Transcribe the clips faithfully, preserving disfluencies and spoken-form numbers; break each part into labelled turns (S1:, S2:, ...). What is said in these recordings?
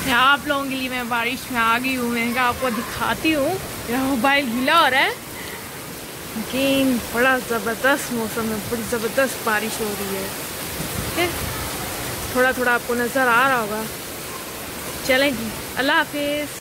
S1: यहाँ आप लोगों के लिए मैं बारिश में आ गई हूँ। मैंने कहा आपको दिखाती हूँ। मेरा मोबाइल गीला हो रहा है लेकिन बड़ा ज़बरदस्त मौसम है, बड़ी ज़बरदस्त बारिश हो रही है। ठीक है, थोड़ा थोड़ा आपको नज़र आ रहा होगा। चलें जी, अल्लाह हाफिज़।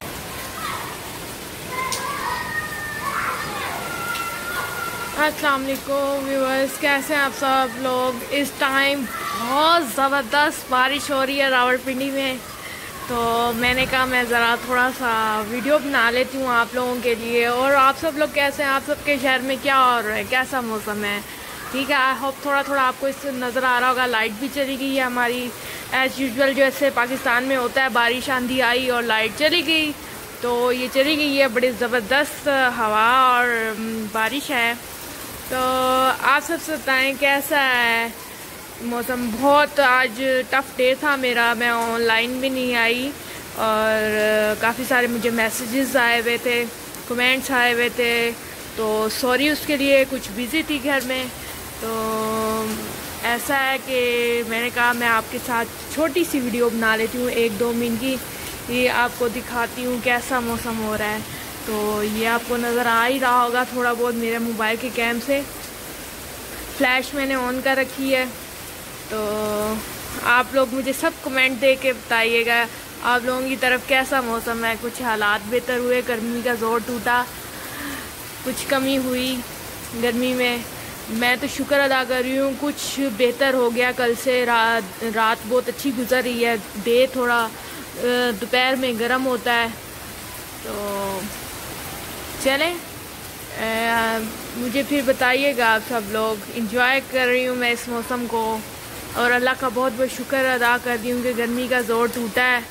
S1: अस्सलाम वालेकुम व्यूअर्स, कैसे हैं आप सब लोग। इस टाइम बहुत ज़बरदस्त बारिश हो रही है रावलपिंडी में, तो मैंने कहा मैं ज़रा थोड़ा सा वीडियो बना लेती हूँ आप लोगों के लिए। और आप सब लोग कैसे हैं, आप सबके शहर में क्या हो रहा है, कैसा मौसम है। ठीक है, आई होप थोड़ा थोड़ा आपको इससे नज़र आ रहा होगा। लाइट भी चली गई है हमारी, एज़ यूजुअल जैसे पाकिस्तान में होता है। बारिश आंधी आई और लाइट चली गई, तो ये चली गई है। बड़ी ज़बरदस्त हवा और बारिश है। तो आप सब बताएं कैसा है मौसम। बहुत आज टफ़ डे था मेरा, मैं ऑनलाइन भी नहीं आई और काफ़ी सारे मुझे मैसेजेस आए हुए थे, कमेंट्स आए हुए थे, तो सॉरी उसके लिए। कुछ बिज़ी थी घर में, तो ऐसा है कि मैंने कहा मैं आपके साथ छोटी सी वीडियो बना लेती हूँ, एक दो मिनट की। ये आपको दिखाती हूँ कैसा मौसम हो रहा है। तो ये आपको नज़र आ ही रहा होगा थोड़ा बहुत मेरे मोबाइल के कैम से। फ्लैश मैंने ऑन कर रखी है, तो आप लोग मुझे सब कमेंट दे के बताइएगा आप लोगों की तरफ कैसा मौसम है। कुछ हालात बेहतर हुए, गर्मी का ज़ोर टूटा, कुछ कमी हुई गर्मी में। मैं तो शुक्र अदा कर रही हूँ, कुछ बेहतर हो गया कल से। रात रात बहुत अच्छी गुजर रही है। डे थोड़ा दोपहर में गर्म होता है। तो चलें, आ, मुझे फिर बताइएगा आप सब लोग। इंजॉय कर रही हूँ मैं इस मौसम को, और अल्लाह का बहुत बहुत शुक्र अदा कर दी हूँ कि गर्मी का ज़ोर टूटा है।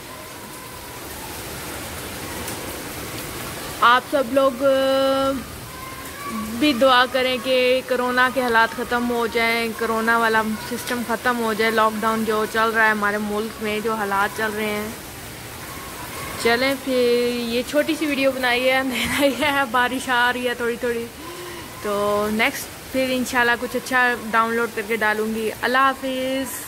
S1: आप सब लोग भी दुआ करें कि कोरोना के हालात ख़त्म हो जाएं, कोरोना वाला सिस्टम ख़त्म हो जाए। लॉकडाउन जो चल रहा है हमारे मुल्क में, जो हालात चल रहे हैं। चलें फिर, ये छोटी सी वीडियो बनाई है, अंधेरा है, बारिश आ रही है थोड़ी थोड़ी। तो नेक्स्ट फिर इंशाल्लाह कुछ अच्छा डाउनलोड करके डालूँगी। अल्लाह हाफिज़।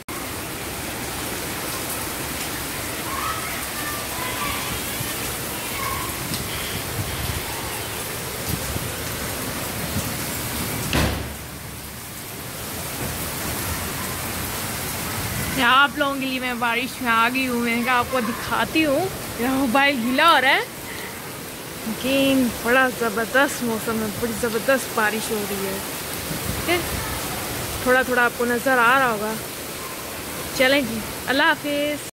S1: यहाँ आप लोगों के लिए मैं बारिश में आ गई हूँ। मैंने कहा आपको दिखाती हूँ। मेरा मोबाइल गीला हो रहा है लेकिन बड़ा ज़बरदस्त मौसम है, बड़ी ज़बरदस्त बारिश हो रही है। ठीक है, थोड़ा थोड़ा आपको नज़र आ रहा होगा। चलें जी, अल्लाह हाफिज़।